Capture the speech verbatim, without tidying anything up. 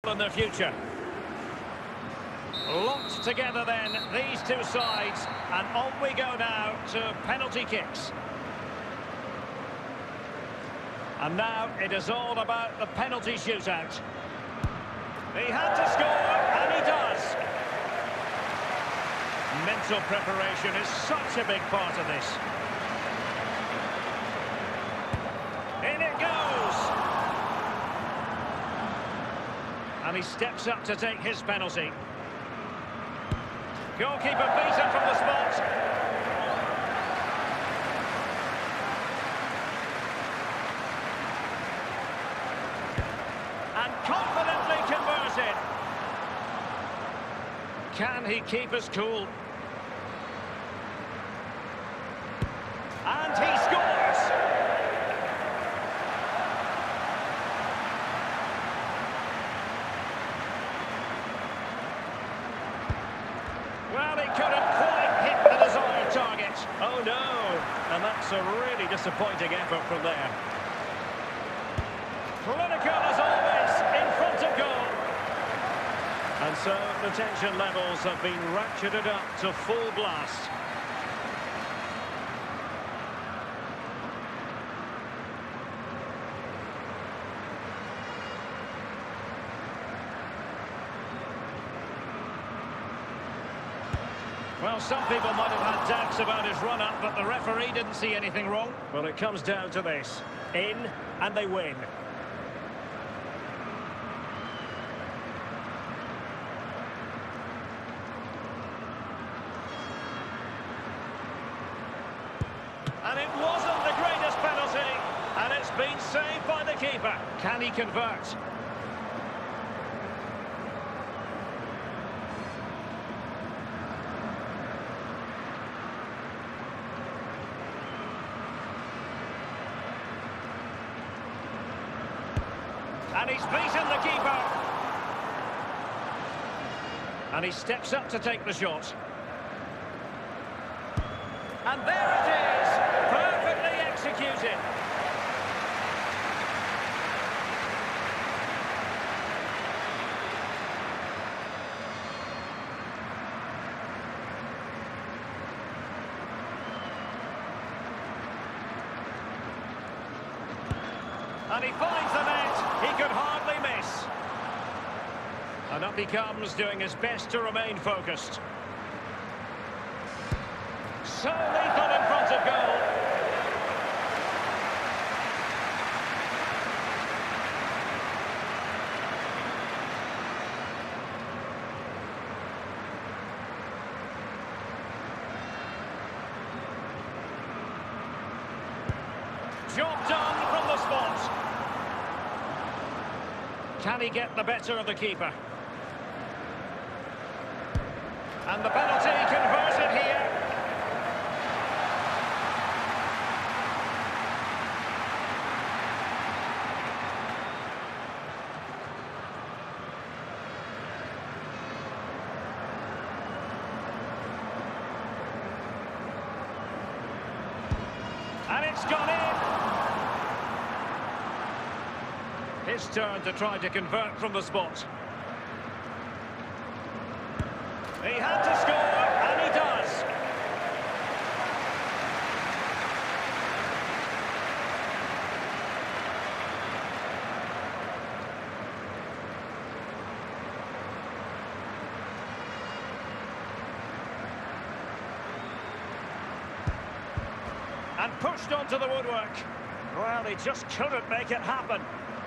in the future. Locked together then, these two sides, and on we go now to penalty kicks. And now it is all about the penalty shootout. He had to score, and he does. Mental preparation is such a big part of this. In it goes! And he steps up to take his penalty. Goalkeeper beaten from the spot. And confidently converted. Can he keep us cool? And he scores! Well, he couldn't quite hit the desired target. Oh no! And that's a really disappointing effort from there. Clinical as always, in front of goal. And so the tension levels have been ratcheted up to full blast. Well, some people might have had doubts about his run-up, but the referee didn't see anything wrong. Well, it comes down to this. In, and they win. And it wasn't the greatest penalty, and it's been saved by the keeper. Can he convert? And he's beaten the keeper. And he steps up to take the shot. And there it is, perfectly executed. And he finds the net. He could hardly miss. And up he comes, doing his best to remain focused. So lethal in front of goal. Job done from the spot. Can he get the better of the keeper? And the penalty converted here. And it's gone in. His turn to try to convert from the spot. He had to score, and he does. And pushed onto the woodwork. Well, he just couldn't make it happen.